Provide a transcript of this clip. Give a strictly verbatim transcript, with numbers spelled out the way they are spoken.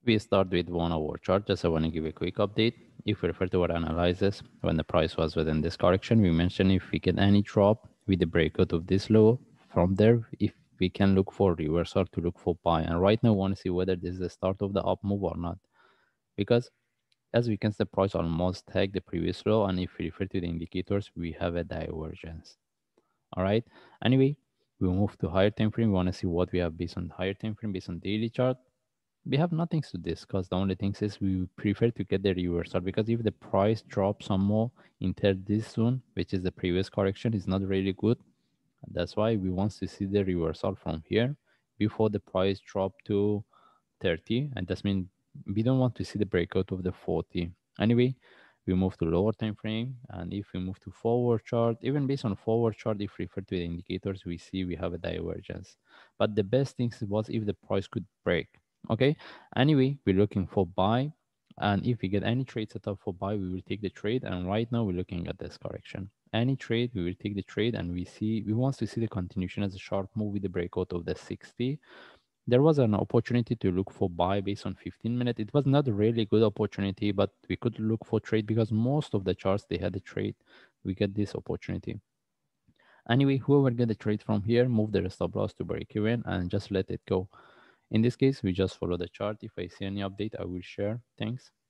We start with one hour chart. Just I want to give a quick update. If we refer to our analysis, when the price was within this correction, we mentioned if we get any drop with the breakout of this low, from there, if we can look for reversal to look for buy. And right now, we want to see whether this is the start of the up move or not. Because as we can see, the price almost tagged the previous low. And if we refer to the indicators, we have a divergence. All right. Anyway, we move to higher time frame. We want to see what we have based on higher time frame, based on daily chart. We have nothing to discuss. The only thing is we prefer to get the reversal, because if the price drops some more into this zone, which is the previous correction, is not really good. That's why we want to see the reversal from here before the price drop to thirty, and that means we don't want to see the breakout of the forty. Anyway, we move to lower time frame, and if we move to forward chart, even based on forward chart, if we refer to the indicators, we see we have a divergence. But the best thing was if the price could break. Okay. Anyway, we're looking for buy, and if we get any trade set up for buy, we will take the trade. And right now we're looking at this correction. Any trade, we will take the trade, and we see we want to see the continuation as a sharp move with the breakout of the sixty. There was an opportunity to look for buy based on fifteen minute. It was not a really good opportunity, but we could look for trade because most of the charts they had a trade. We get this opportunity. Anyway, whoever get the trade from here, move the stop loss to break even and just let it go. In this case, we just follow the chart. If I see any update, I will share. Thanks.